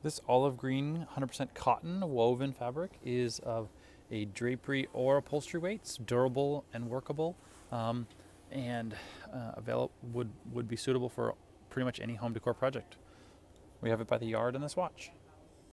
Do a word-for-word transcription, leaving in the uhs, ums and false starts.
This olive green one hundred percent cotton woven fabric is of a drapery or upholstery weight. It's durable and workable, um, and uh, available would would be suitable for pretty much any home decor project. We have it by the yard in the swatch.